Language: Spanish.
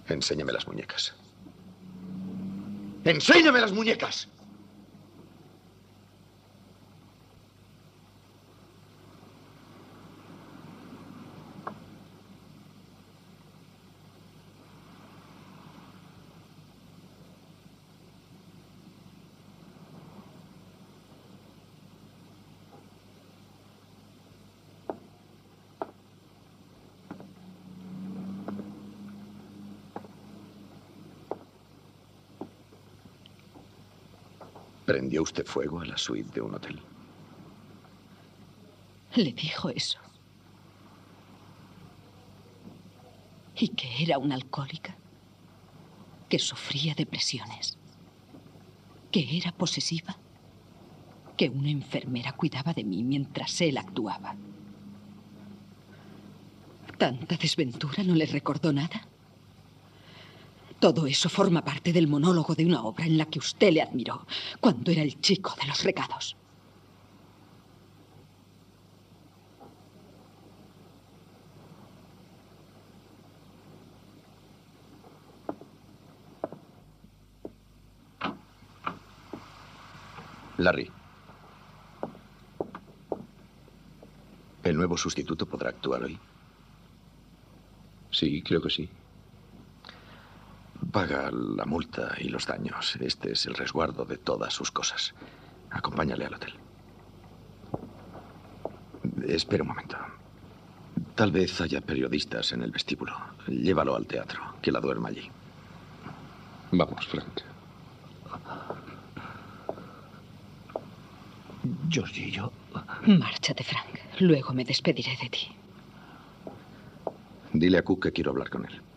Enséñame las muñecas. ¡Enséñame las muñecas! ¿Prendió usted fuego a la suite de un hotel? Le dijo eso. Y que era una alcohólica, que sufría depresiones, que era posesiva, que una enfermera cuidaba de mí mientras él actuaba. ¿Tanta desventura no le recordó nada? Todo eso forma parte del monólogo de una obra en la que usted le admiró cuando era el chico de los recados. Larry. ¿El nuevo sustituto podrá actuar hoy? Sí, creo que sí. Paga la multa y los daños. Este es el resguardo de todas sus cosas. Acompáñale al hotel. Espera un momento. Tal vez haya periodistas en el vestíbulo. Llévalo al teatro, que la duerma allí. Vamos, Frank. Georgie y yo... Márchate, Frank. Luego me despediré de ti. Dile a Cook que quiero hablar con él.